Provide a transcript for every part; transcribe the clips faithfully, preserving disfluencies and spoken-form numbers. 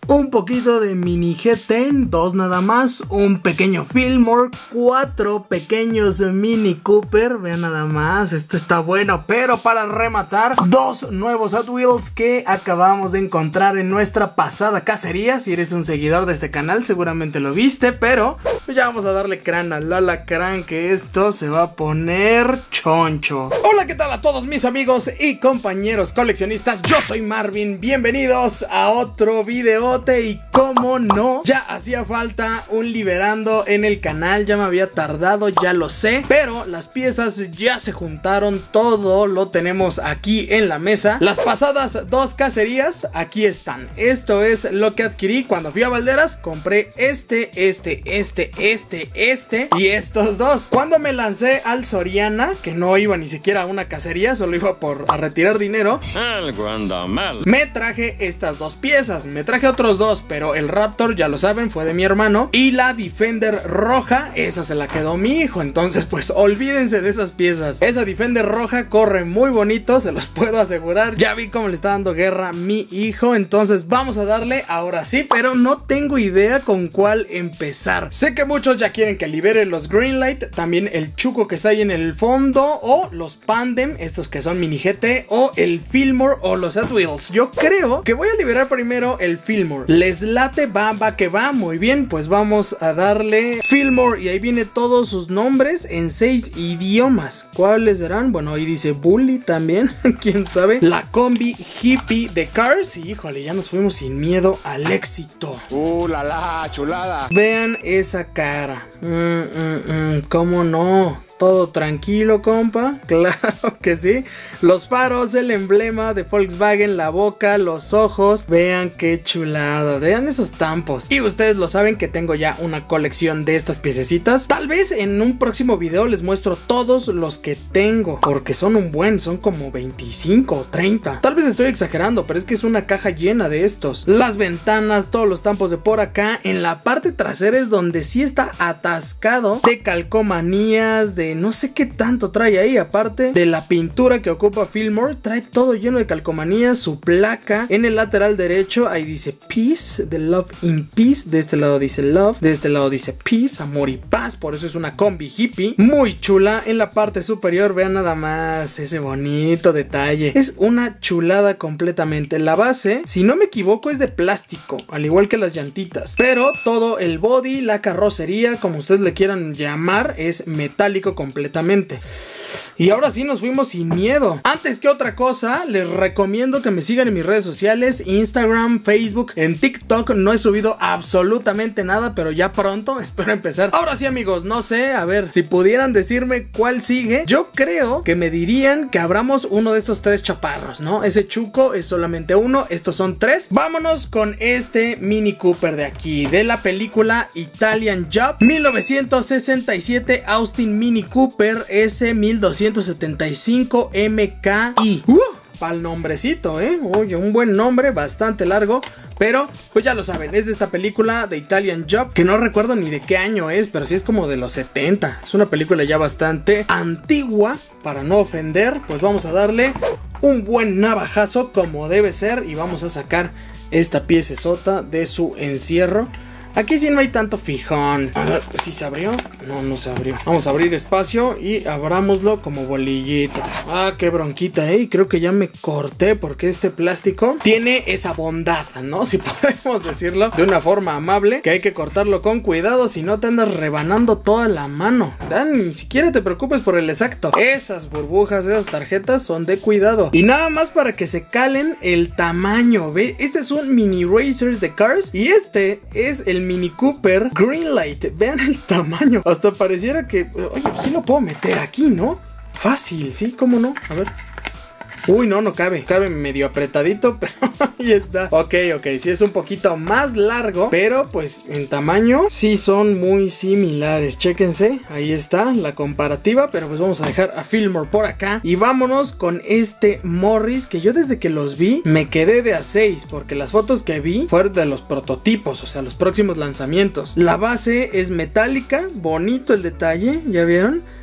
un poquito de Mini G T, dos nada más, un pequeño Fillmore, cuatro pequeños Mini Cooper, vean nada más, esto está bueno, pero para rematar, dos nuevos Hot Wheels que acabamos de encontrar en nuestra pasada cacería. Si eres un seguidor de este canal seguramente lo viste, pero pues ya vamos a darle crán al alacrán, que esto se va a poner choncho. Hola, ¿qué tal a todos mis amigos y compañeros coleccionistas? Yo soy Marvin, bienvenidos a otro videote y como no, ya hacía falta un liberando en el canal, ya me había tardado, ya lo sé, pero las piezas ya se juntaron, todo lo tenemos aquí en la mesa. Las pasadas dos cacerías aquí están. Esto es lo que adquirí cuando fui a Valderas. Compré este, este, este, este, este y estos dos. Cuando me lancé al Soriana, que no iba ni siquiera a una cacería, solo iba por a retirar dinero, algo anda mal, me traje estas dos piezas. Me traje otros dos, pero el Raptor, ya lo saben, fue de mi hermano, y la Defender roja, esa se la quedó mi hijo. Entonces pues olvídense de esas piezas. Esa Defender roja corre muy bonito, se los puedo asegurar. Ya vi cómo le está dando guerra mi hijo, entonces vamos a darle ahora sí, pero no tengo idea con cuál empezar. Sé que muchos ya quieren que libere los Greenlight, también el Chuco que está ahí en el fondo, o los Pandem, estos que son Mini G T, o el Fillmore o los Hot Wheels. Yo creo que voy a liberar primero el Fillmore. Les late, va, va que va, muy bien, pues vamos a darle Fillmore, y ahí viene todos sus nombres en seis idiomas. ¿Cuáles serán? Bueno, ahí dice Bully también, quién sabe. La combi hippie de Cars, y híjole, ya nos fuimos sin miedo al éxito. Uh, la la, chulada. Vean esa cara. Mm, mm, mm, ¿Cómo no? Todo tranquilo, compa. Claro que sí. Los faros, el emblema de Volkswagen, la boca, los ojos. Vean qué chulada. Vean esos tampos. Y ustedes lo saben que tengo ya una colección de estas piececitas. Tal vez en un próximo video les muestro todos los que tengo, porque son un buen, son como veinticinco o treinta. Tal vez estoy exagerando, pero es que es una caja llena de estos. Las ventanas, todos los tampos de por acá. En la parte trasera es donde sí está atascado de calcomanías, de no sé qué tanto trae ahí, aparte de la pintura que ocupa Fillmore, trae todo lleno de calcomanías, su placa. En el lateral derecho ahí dice Peace, de Love in Peace, de este lado dice Love, de este lado dice Peace, amor y paz, por eso es una combi hippie, muy chula. En la parte superior vean nada más ese bonito detalle, es una chulada completamente. La base, si no me equivoco, es de plástico, al igual que las llantitas, pero todo el body, la carrocería, como ustedes le quieran llamar, es metálico completamente. Y ahora sí nos fuimos sin miedo. Antes que otra cosa, les recomiendo que me sigan en mis redes sociales, Instagram, Facebook, en TikTok no he subido absolutamente nada, pero ya pronto espero empezar. Ahora sí, amigos, no sé, a ver, si pudieran decirme cuál sigue, yo creo que me dirían que abramos uno de estos tres chaparros, ¿no? Ese Chuco es solamente uno, estos son tres. Vámonos con este Mini Cooper de aquí, de la película Italian Job, mil novecientos sesenta y siete, Austin Mini Cooper S mil doscientos setenta y cinco M K I. Uh, pa'l nombrecito, eh. Oye, un buen nombre, bastante largo. Pero, pues ya lo saben, es de esta película de Italian Job, que no recuerdo ni de qué año es, pero sí es como de los setenta. Es una película ya bastante antigua, para no ofender. Pues vamos a darle un buen navajazo como debe ser, y vamos a sacar esta piecesota de su encierro. Aquí sí no hay tanto fijón. A ver, ¿sí se abrió? No, no se abrió. Vamos a abrir espacio y abrámoslo como bolillito. Ah, qué bronquita, ¿eh? Y creo que ya me corté porque este plástico tiene esa bondad, ¿no? Si podemos decirlo de una forma amable, que hay que cortarlo con cuidado, si no te andas rebanando toda la mano. Ya ni siquiera te preocupes por el exacto. Esas burbujas, esas tarjetas son de cuidado. Y nada más para que se calen el tamaño, ¿ve? Este es un Mini Racers de Cars y este es el Mini Cooper Greenlight. Vean el tamaño. Hasta pareciera que, oye, pues sí lo puedo meter aquí, ¿no? Fácil, ¿sí? ¿Cómo no? A ver. Uy, no, no cabe. Cabe medio apretadito, pero ahí está. Ok, ok, sí es un poquito más largo, pero pues en tamaño sí son muy similares. Chéquense, ahí está la comparativa. Pero pues vamos a dejar a Fillmore por acá y vámonos con este Morris, que yo desde que los vi me quedé de a seis, porque las fotos que vi fueron de los prototipos, o sea, los próximos lanzamientos. La base es metálica, bonito el detalle, ¿ya vieron?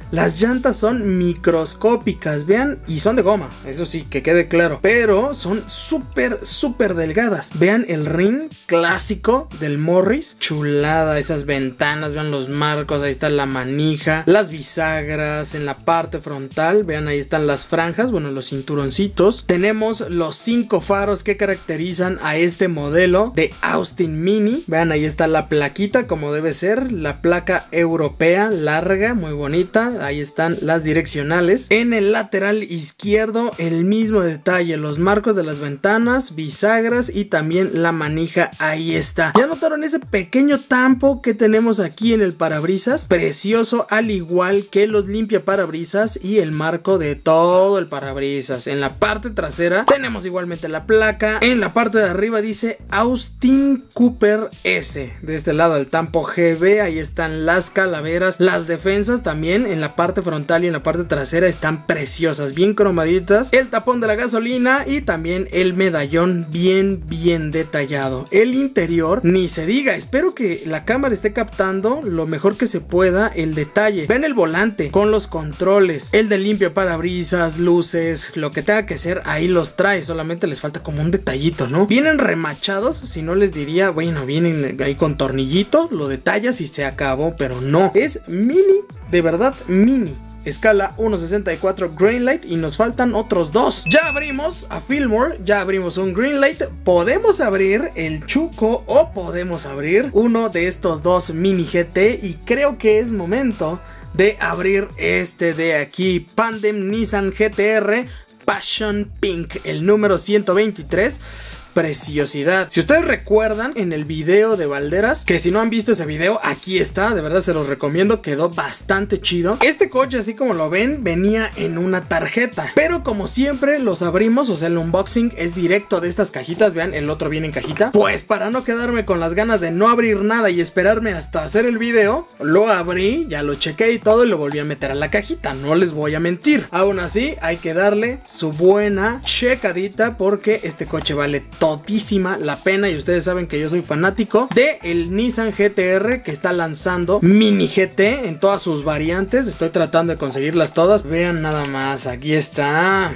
Las llantas son microscópicas, vean, y son de goma, eso sí, que quede claro, pero son súper, súper delgadas. Vean el ring clásico del Morris, chulada, esas ventanas, vean los marcos, ahí está la manija, las bisagras en la parte frontal, vean ahí están las franjas, bueno, los cinturoncitos. Tenemos los cinco faros que caracterizan a este modelo de Austin Mini, vean ahí está la plaquita como debe ser, la placa europea larga, muy bonita. Ahí están las direccionales. En el lateral izquierdo el mismo detalle, los marcos de las ventanas, bisagras y también la manija, ahí está. ¿Ya notaron ese pequeño tampo que tenemos aquí en el parabrisas? Precioso, al igual que los limpia parabrisas y el marco de todo el parabrisas. En la parte trasera tenemos igualmente la placa. En la parte de arriba dice Austin Cooper S. De este lado el tampo G B, ahí están las calaveras, las defensas también en la parte frontal y en la parte trasera están preciosas, bien cromaditas. El tapón de la gasolina y también el medallón bien, bien detallado. El interior, ni se diga, espero que la cámara esté captando lo mejor que se pueda el detalle. Ven el volante con los controles, el de limpio parabrisas, luces, lo que tenga que ser, ahí los trae, solamente les falta como un detallito, ¿no? Vienen remachados, si no les diría, bueno, vienen ahí con tornillito, lo detallas y se acabó, pero no, es mini, de verdad mini. Escala uno sesenta y cuatro Greenlight y nos faltan otros dos. Ya abrimos a Fillmore, ya abrimos un Greenlight. Podemos abrir el Chuco o podemos abrir uno de estos dos Mini G T y creo que es momento de abrir este de aquí, Pandem Nissan G T R Passion Pink, el número ciento veintitrés. Preciosidad. Si ustedes recuerdan en el video de Valderas, que si no han visto ese video, aquí está, de verdad se los recomiendo, quedó bastante chido. Este coche, así como lo ven, venía en una tarjeta, pero como siempre los abrimos, o sea el unboxing es directo de estas cajitas, vean, el otro viene en cajita. Pues para no quedarme con las ganas de no abrir nada y esperarme hasta hacer el video, lo abrí, ya lo chequé y todo y lo volví a meter a la cajita, no les voy a mentir. Aún así hay que darle su buena checadita porque este coche vale todo todísima la pena y ustedes saben que yo soy fanático de el Nissan G T R que está lanzando Mini G T en todas sus variantes. Estoy tratando de conseguirlas todas. Vean nada más, aquí está.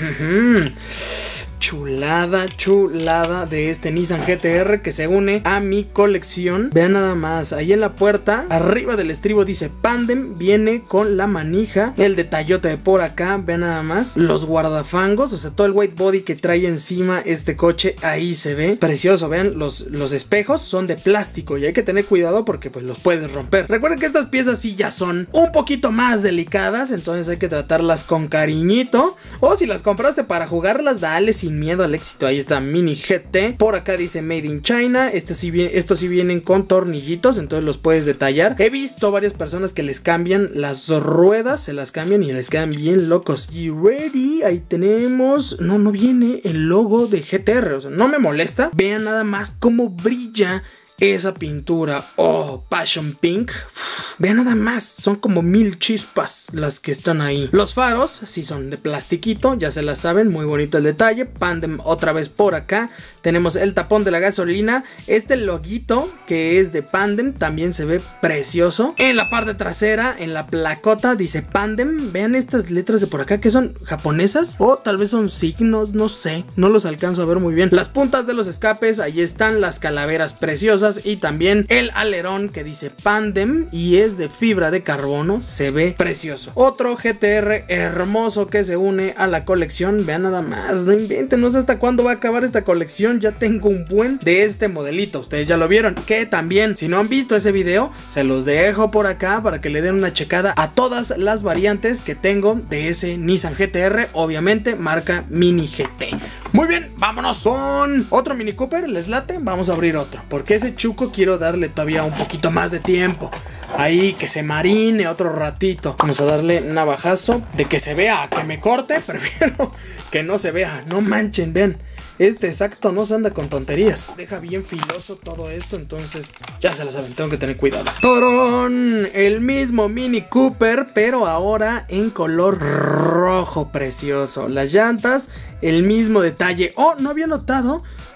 Chulada, chulada de este Nissan G T R que se une a mi colección. Vean nada más, ahí en la puerta, arriba del estribo dice Pandem, viene con la manija, el detallote de por acá, vean nada más, los guardafangos, o sea, todo el white body que trae encima este coche, ahí se ve, precioso, vean, los, los espejos son de plástico y hay que tener cuidado porque pues los puedes romper. Recuerden que estas piezas sí ya son un poquito más delicadas, entonces hay que tratarlas con cariñito, o si las compraste para jugarlas, dale sin miedo al éxito. Ahí está Mini G T, por acá dice Made in China. Este sí viene, estos sí vienen con tornillitos, entonces los puedes detallar. He visto varias personas que les cambian las ruedas, se las cambian y les quedan bien locos. Y ready, ahí tenemos, no, no viene el logo de G T R, o sea, no me molesta. Vean nada más cómo brilla esa pintura. Oh, Passion Pink. Uf, vean nada más, son como mil chispas las que están ahí. Los faros sí son de plastiquito, ya se las saben, muy bonito el detalle. Pandem otra vez por acá. Tenemos el tapón de la gasolina. Este loguito que es de Pandem también se ve precioso. En la parte trasera, en la placota dice Pandem. Vean estas letras de por acá que son japonesas o tal vez son signos, no sé, no los alcanzo a ver muy bien. Las puntas de los escapes, ahí están las calaveras preciosas y también el alerón que dice Pandem y es de fibra de carbono, se ve precioso. Otro G T R hermoso que se une a la colección. Vean nada más, no inventen, no sé hasta cuándo va a acabar esta colección. Ya tengo un buen de este modelito, ustedes ya lo vieron, que también si no han visto ese video se los dejo por acá para que le den una checada a todas las variantes que tengo de ese Nissan G T R, obviamente marca Mini G T. Muy bien, vámonos con otro Mini Cooper, ¿les late? Vamos a abrir otro, porque ese Chuco quiero darle todavía un poquito más de tiempo. Ahí, que se marine otro ratito. Vamos a darle navajazo. De que se vea, que me corte, prefiero que no se vea. No manchen, vean. Este exacto no se anda con tonterías. Deja bien filoso todo esto, entonces ya se lo saben, tengo que tener cuidado. ¡Torón! El mismo Mini Cooper, pero ahora en color rojo precioso. Las llantas, el mismo detalle. Oh, no había notado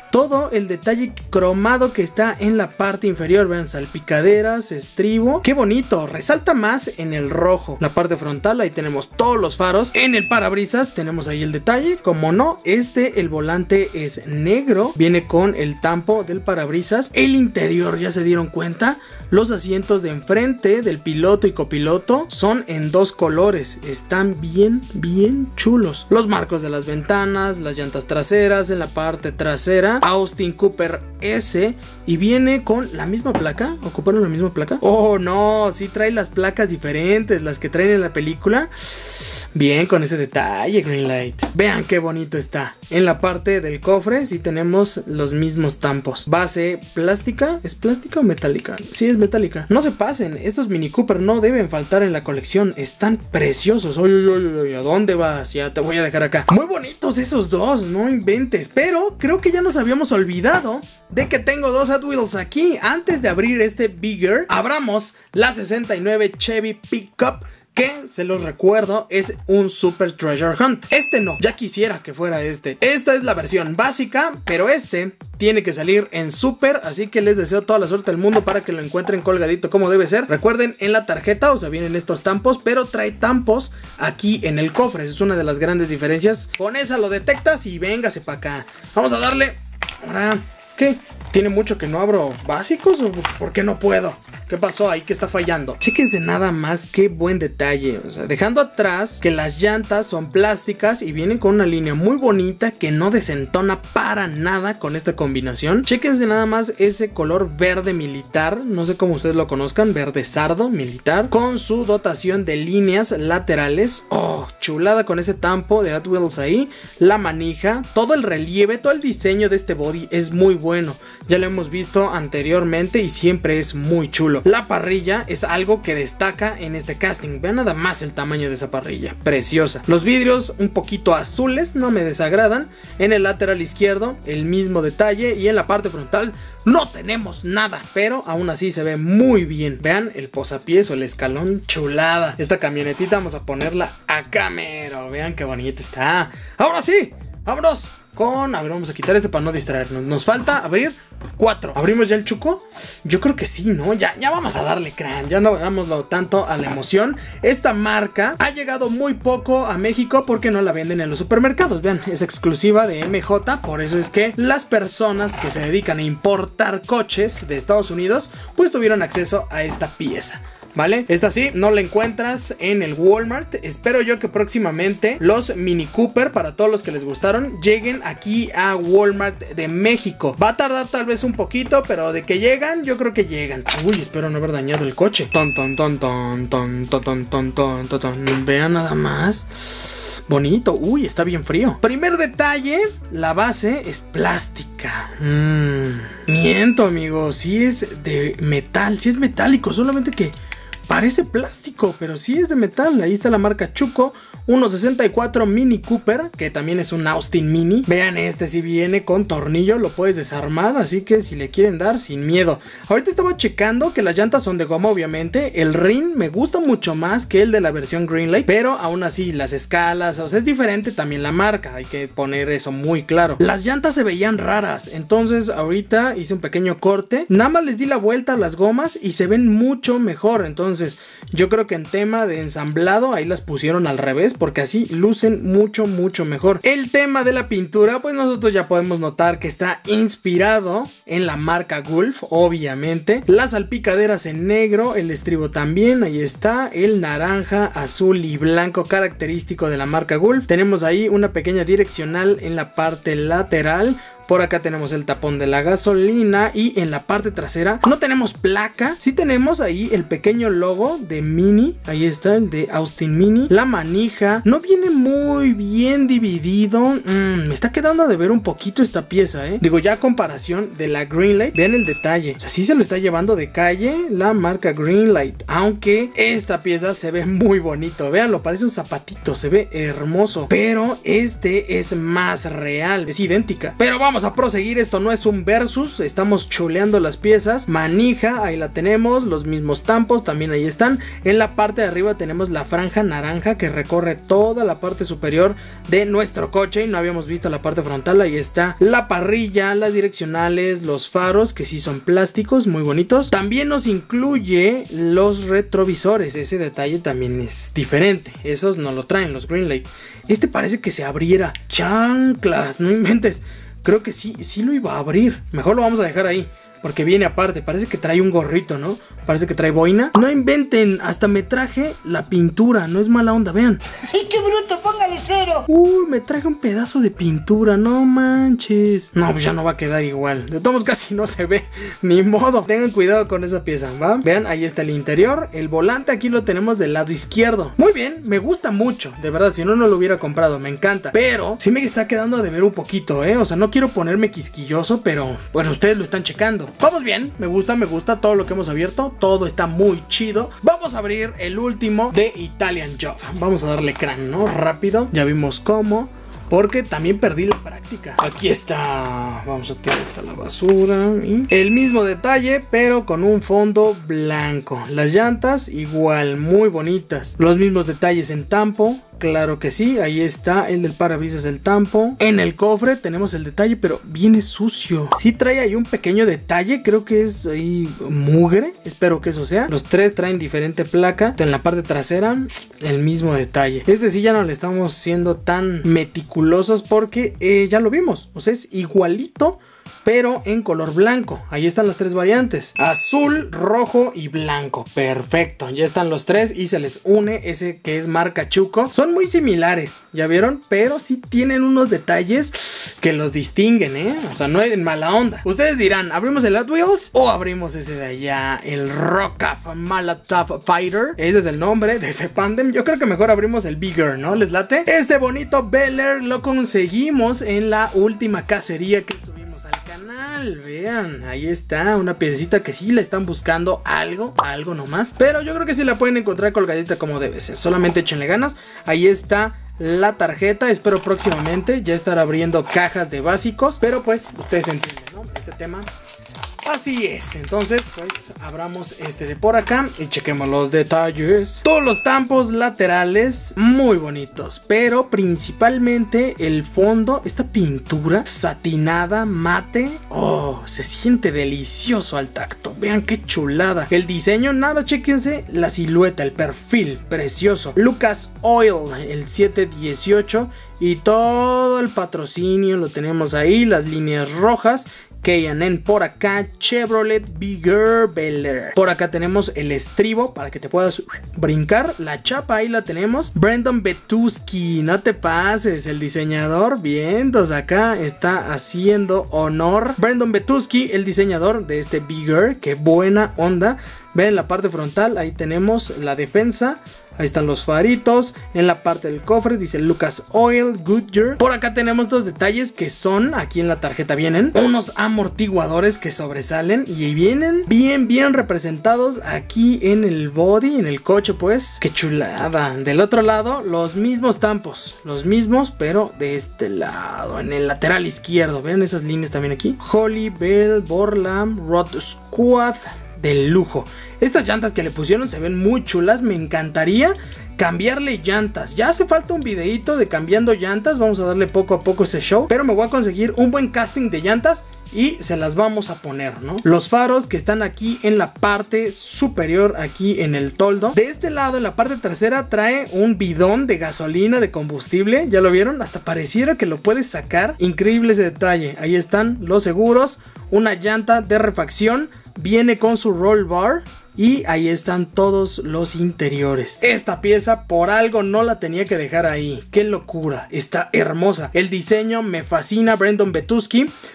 todo el detalle cromado que está en la parte inferior. Vean, salpicaderas, estribo, qué bonito, resalta más en el rojo. La parte frontal, ahí tenemos todos los faros. En el parabrisas tenemos ahí el detalle, como no, este, el volante es negro, viene con el tampo del parabrisas. El interior, ya se dieron cuenta, los asientos de enfrente del piloto y copiloto son en dos colores, están bien, bien chulos. Los marcos de las ventanas, las llantas traseras, en la parte trasera, Austin Cooper S, y viene con la misma placa. ¿Ocuparon la misma placa? Oh no, sí trae las placas diferentes, las que traen en la película. Bien, con ese detalle, Greenlight. Vean qué bonito está. En la parte del cofre sí tenemos los mismos tampos. Base plástica. ¿Es plástica o metálica? Sí, es metálica. No se pasen, estos Mini Cooper no deben faltar en la colección. Están preciosos. Oye, oye, oye, ¿a dónde vas? Ya te voy a dejar acá. Muy bonitos esos dos, no inventes. Pero creo que ya nos habíamos olvidado de que tengo dos Hot Wheels aquí. Antes de abrir este Bigger, abramos la sesenta y nueve Chevy Pickup, que, se los recuerdo, es un Super Treasure Hunt. Este no, ya quisiera que fuera este. Esta es la versión básica, pero este tiene que salir en Super, así que les deseo toda la suerte del mundo para que lo encuentren colgadito como debe ser. Recuerden, en la tarjeta, o sea, vienen estos tampos, pero trae tampos aquí en el cofre. Esa es una de las grandes diferencias. Con esa lo detectas y véngase para acá. Vamos a darle. Ahora, ¿qué? ¿Tiene mucho que no abro básicos o por qué no puedo? ¿Qué pasó ahí? ¿Qué está fallando? Chéquense nada más, qué buen detalle. O sea, dejando atrás que las llantas son plásticas y vienen con una línea muy bonita que no desentona para nada con esta combinación. Chéquense nada más ese color verde militar, no sé cómo ustedes lo conozcan, verde sardo militar, con su dotación de líneas laterales. Oh, chulada con ese tampo de Hot Wheels ahí. La manija, todo el relieve, todo el diseño de este body es muy bueno. Ya lo hemos visto anteriormente y siempre es muy chulo. La parrilla es algo que destaca en este casting. Vean nada más el tamaño de esa parrilla, preciosa. Los vidrios un poquito azules, no me desagradan. En el lateral izquierdo el mismo detalle y en la parte frontal no tenemos nada, pero aún así se ve muy bien. Vean el posapiés o el escalón, chulada. Esta camionetita vamos a ponerla acá mero. Vean qué bonita está. Ahora sí, vámonos con... A ver, vamos a quitar este para no distraernos. Nos falta abrir cuatro. ¿Abrimos ya el chuco? Yo creo que sí, ¿no? Ya, ya vamos a darle crán. Ya no hagámoslo tanto a la emoción. Esta marca ha llegado muy poco a México porque no la venden en los supermercados. Vean, es exclusiva de M J. Por eso es que las personas que se dedican a importar coches de Estados Unidos pues tuvieron acceso a esta pieza, ¿vale? Esta sí, no la encuentras en el Walmart. Espero yo que próximamente los Mini Cooper, para todos los que les gustaron, lleguen aquí a Walmart de México. Va a tardar tal vez un poquito, pero de que llegan, yo creo que llegan. Uy, espero no haber dañado el coche. Ton, ton, ton, ton, ton, ton, ton, ton, ton, ton, ton. Vean nada más. Bonito. Uy, está bien frío. Primer detalle, la base es plástica. Mmm. Miento, amigos. Sí es de metal, sí es metálico, solamente que parece plástico, pero sí es de metal. Ahí está la marca Chuco, uno sesenta y cuatro Mini Cooper, que también es un Austin Mini. Vean, este sí viene con tornillo, lo puedes desarmar, así que si le quieren dar, sin miedo. Ahorita estaba checando que las llantas son de goma, obviamente. El rin me gusta mucho más que el de la versión Greenlight, pero aún así las escalas, o sea, es diferente también la marca, hay que poner eso muy claro. Las llantas se veían raras, entonces ahorita hice un pequeño corte, nada más les di la vuelta a las gomas y se ven mucho mejor. Entonces Entonces yo creo que en tema de ensamblado ahí las pusieron al revés, porque así lucen mucho mucho mejor. El tema de la pintura, pues nosotros ya podemos notar que está inspirado en la marca Gulf, obviamente. Las salpicaderas en negro, el estribo también, ahí está, el naranja, azul y blanco característico de la marca Gulf. Tenemos ahí una pequeña direccional en la parte lateral. Por acá tenemos el tapón de la gasolina y en la parte trasera no tenemos placa. Sí tenemos ahí el pequeño logo de Mini. Ahí está el de Austin Mini. La manija no viene muy bien dividido. Mm, me está quedando de ver un poquito esta pieza, ¿eh? Digo, ya a comparación de la Greenlight, vean el detalle. O sea, sí se lo está llevando de calle la marca Greenlight. Aunque esta pieza se ve muy bonito. Veanlo, parece un zapatito. Se ve hermoso. Pero este es más real. Es idéntica. Pero vamos Vamos a proseguir, esto no es un versus, estamos chuleando las piezas. Manija, ahí la tenemos, los mismos tampos también ahí están. En la parte de arriba tenemos la franja naranja que recorre toda la parte superior de nuestro coche y no habíamos visto la parte frontal. Ahí está la parrilla, las direccionales, los faros que sí son plásticos, muy bonitos. También nos incluye los retrovisores, ese detalle también es diferente, esos no lo traen los Greenlight. Este parece que se abriera, chanclas, no inventes. Creo que sí, sí lo iba a abrir. Mejor lo vamos a dejar ahí, porque viene aparte. Parece que trae un gorrito, ¿no? Parece que trae boina. No inventen, hasta me traje la pintura. No es mala onda, vean. ¡Ay, qué bruto! ¡Póngale cero! Uy, me traje un pedazo de pintura, no manches. No, pues ya no va a quedar igual. De todos modos casi no se ve, ni modo. Tengan cuidado con esa pieza, ¿va? Vean, ahí está el interior. El volante aquí lo tenemos del lado izquierdo. Muy bien, me gusta mucho. De verdad, si no, no lo hubiera comprado, me encanta. Pero sí me está quedando de ver un poquito, ¿eh? O sea, no quiero ponerme quisquilloso, pero bueno, ustedes lo están checando. Vamos bien, me gusta, me gusta todo lo que hemos abierto. Todo está muy chido. Vamos a abrir el último de Italian Job. Vamos a darle crán, ¿no? Rápido. Ya vimos cómo. Porque también perdí la práctica. Aquí está. Vamos a tirar esta la basura. Y el mismo detalle, pero con un fondo blanco. Las llantas igual, muy bonitas. Los mismos detalles en tampo. Claro que sí, ahí está el del parabrisas del tampo. En el cofre tenemos el detalle, pero viene sucio. Sí trae ahí un pequeño detalle, creo que es ahí mugre. Espero que eso sea. Los tres traen diferente placa. En la parte trasera, el mismo detalle. Este sí ya no le estamos siendo tan meticulosos porque eh, ya lo vimos. O sea, es igualito, pero en color blanco. Ahí están las tres variantes: azul, rojo y blanco. Perfecto, ya están los tres y se les une ese que es marca Chuco. Son muy similares, ¿ya vieron? Pero sí tienen unos detalles que los distinguen, ¿eh? O sea, no es en mala onda. Ustedes dirán, ¿abrimos el Hot Wheels o abrimos ese de allá, el Rockaf Molotov Fighter? Ese es el nombre de ese Pandem. Yo creo que mejor abrimos el Bigger, ¿no? ¿Les late? Este bonito Bel Air lo conseguimos en la última cacería que subimos al canal. Vean, ahí está una piececita que sí le están buscando algo, algo nomás, pero yo creo que sí la pueden encontrar colgadita como debe ser. Solamente échenle ganas. Ahí está la tarjeta. Espero próximamente ya estar abriendo cajas de básicos, pero pues ustedes entienden, ¿no? Este tema así es. Entonces pues abramos este de por acá y chequemos los detalles. Todos los tampos laterales muy bonitos, pero principalmente el fondo, esta pintura satinada mate, oh, se siente delicioso al tacto. Vean qué chulada. El diseño, nada, chequense la silueta, el perfil, precioso. Lucas Oil, el siete dieciocho, y todo el patrocinio lo tenemos ahí, las líneas rojas. K and N por acá, Chevrolet Bigger Bel Air. Por acá tenemos el estribo para que te puedas brincar. La chapa ahí la tenemos. Brandon Betuski, no te pases, el diseñador. Bien, entonces acá está haciendo honor Brandon Betuski, el diseñador de este Bigger. Qué buena onda. Ven la parte frontal, ahí tenemos la defensa. Ahí están los faritos. En la parte del cofre dice Lucas Oil, Goodyear. Por acá tenemos dos detalles que son, aquí en la tarjeta vienen unos amortiguadores que sobresalen y vienen bien, bien representados aquí en el body, en el coche, pues. Qué chulada. Del otro lado, los mismos tampos. Los mismos, pero de este lado, en el lateral izquierdo. Vean esas líneas también aquí. Holy, Bell, Borlam, Rod Squad. De lujo. Estas llantas que le pusieron se ven muy chulas. Me encantaría cambiarle llantas. Ya hace falta un videito de cambiando llantas. Vamos a darle poco a poco ese show, pero me voy a conseguir un buen casting de llantas y se las vamos a poner, ¿no? Los faros que están aquí en la parte superior, aquí en el toldo. De este lado, en la parte trasera, trae un bidón de gasolina, de combustible. ¿Ya lo vieron? Hasta pareciera que lo puedes sacar. Increíble ese detalle. Ahí están los seguros. Una llanta de refacción. Viene con su roll bar. Y ahí están todos los interiores. Esta pieza por algo no la tenía que dejar ahí. ¡Qué locura! Está hermosa. El diseño me fascina. Brandon Betuski.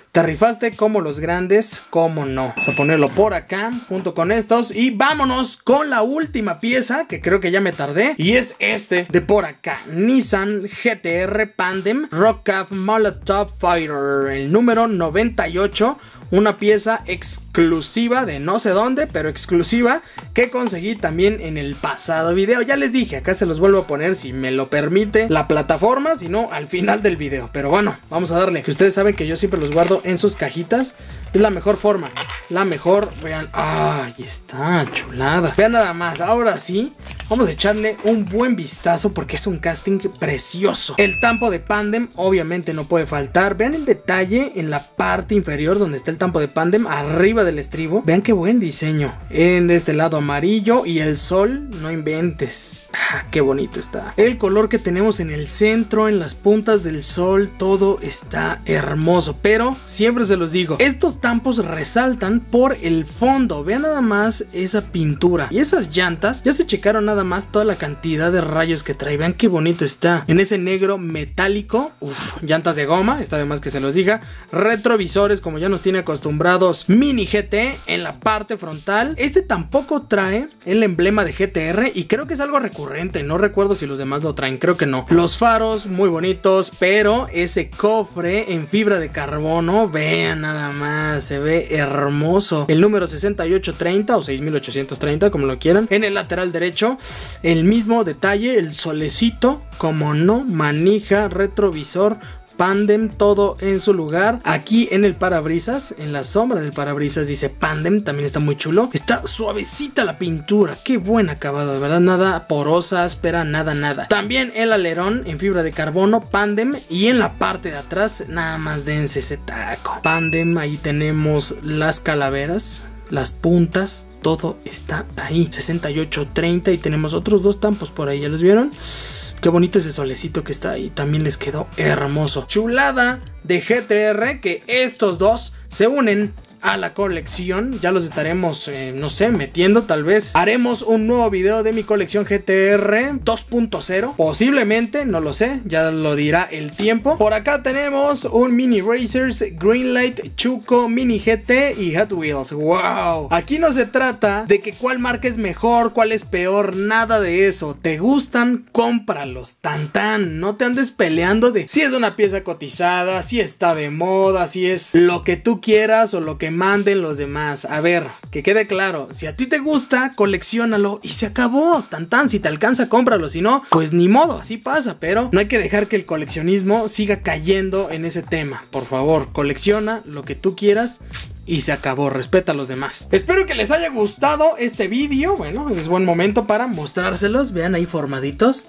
Te rifaste como los grandes, cómo no. Vamos a ponerlo por acá junto con estos y vámonos con la última pieza, que creo que ya me tardé, y es este de por acá, Nissan G T R Pandem Rockaf Molotov Fighter, el número noventa y ocho. Una pieza exclusiva de no sé dónde, pero exclusiva, que conseguí también en el pasado video. Ya les dije, acá se los vuelvo a poner si me lo permite la plataforma, si no al final del video. Pero bueno, vamos a darle, que ustedes saben que yo siempre los guardo en sus cajitas. Es la mejor forma, la mejor. Vean, ahí está, chulada. Vean nada más, ahora sí, vamos a echarle un buen vistazo porque es un casting precioso. El tampo de Pandem obviamente no puede faltar. Vean el detalle en la parte inferior donde está el tampo de Pandem, arriba del estribo. Vean qué buen diseño. En este lado amarillo y el sol, no inventes. Ah, qué bonito está. El color que tenemos en el centro, en las puntas del sol, todo está hermoso. Pero siempre se los digo, estos tampos resaltan por el fondo. Vean nada más esa pintura. Y esas llantas, ya se checaron nada más toda la cantidad de rayos que trae. Vean qué bonito está. En ese negro metálico. Uf, llantas de goma, está de más que se los diga. Retrovisores, como ya nos tiene acostumbrados Mini G T en la parte frontal. Este tampoco trae el emblema de G T R y creo que es algo recurrente. No recuerdo si los demás lo traen, creo que no. Los faros muy bonitos, pero ese cofre en fibra de carbono, vean nada más, se ve hermoso. El número sesenta y ocho treinta o seis mil ochocientos treinta, como lo quieran. En el lateral derecho, el mismo detalle, el solecito, como no, manija, retrovisor, Pandem, todo en su lugar. Aquí en el parabrisas, en la sombra del parabrisas dice Pandem, también está muy chulo. Está suavecita la pintura, qué buen acabado, de verdad, nada porosa, áspera, nada, nada. También el alerón en fibra de carbono, Pandem, y en la parte de atrás, nada más dense ese taco. Pandem, ahí tenemos las calaveras, las puntas, todo está ahí. sesenta y ocho treinta y tenemos otros dos tampos por ahí, ¿ya los vieron? Qué bonito ese solecito que está ahí, también les quedó hermoso. Chulada de G T R, que estos dos se unen a la colección. Ya los estaremos, eh, no sé, metiendo. Tal vez haremos un nuevo video de mi colección G T R dos punto cero. Posiblemente, no lo sé, ya lo dirá el tiempo. Por acá tenemos un Mini Racers, Greenlight, Chuco, Mini G T y Hot Wheels. ¡Wow! Aquí no se trata de que cuál marca es mejor, cuál es peor, nada de eso. ¿Te gustan? Cómpralos. Tan tan. No te andes peleando de si es una pieza cotizada, si está de moda, si es lo que tú quieras o lo que manden los demás. A ver, que quede claro, si a ti te gusta, colecciónalo y se acabó. Tan tan, si te alcanza, cómpralo, si no, pues ni modo, así pasa. Pero no hay que dejar que el coleccionismo siga cayendo en ese tema. Por favor, colecciona lo que tú quieras y se acabó, respeta a los demás. Espero que les haya gustado este vídeo. Bueno, es buen momento para mostrárselos. Vean ahí formaditos.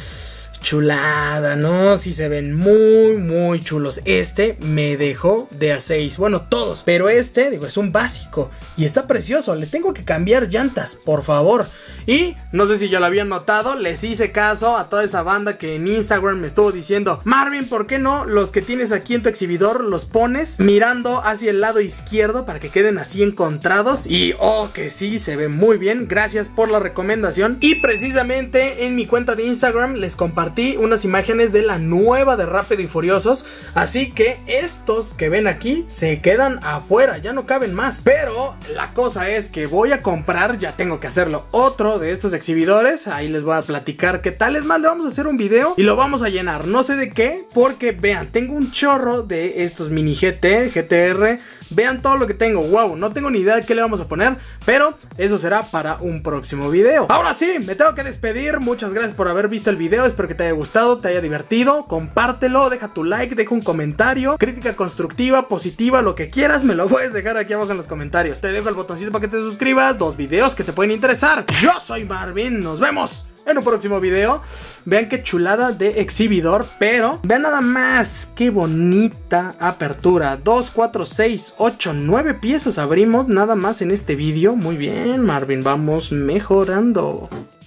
Chulada, ¿no? Sí se ven muy, muy chulos. Este me dejó de a seis. Bueno, todos. Pero este, digo, es un básico. Y está precioso. Le tengo que cambiar llantas, por favor. Y no sé si ya lo habían notado, les hice caso a toda esa banda que en Instagram me estuvo diciendo: Marvin, ¿por qué no los que tienes aquí en tu exhibidor los pones mirando hacia el lado izquierdo para que queden así encontrados? Y oh, que sí, se ve muy bien. Gracias por la recomendación. Y precisamente en mi cuenta de Instagram les compartí unas imágenes de la nueva de Rápido y Furiosos. Así que estos que ven aquí se quedan afuera, ya no caben más. Pero la cosa es que voy a comprar, ya tengo que hacerlo, otro de estos exhibidores. Ahí les voy a platicar qué tal. Es más, le vamos a hacer un video y lo vamos a llenar, no sé de qué, porque vean, tengo un chorro de estos mini G T, G T R. Vean todo lo que tengo, wow, no tengo ni idea de qué le vamos a poner, pero eso será para un próximo video. Ahora sí, me tengo que despedir. Muchas gracias por haber visto el video, espero que te haya gustado, te haya divertido. Compártelo, deja tu like, deja un comentario, crítica constructiva, positiva, lo que quieras, me lo puedes dejar aquí abajo en los comentarios. Te dejo el botoncito para que te suscribas, dos videos que te pueden interesar. Yo soy Marvin, nos vemos en un próximo video. Vean qué chulada de exhibidor, pero vean nada más qué bonita apertura. Dos, cuatro, seis, ocho, nueve piezas abrimos nada más en este video. Muy bien, Marvin, vamos mejorando.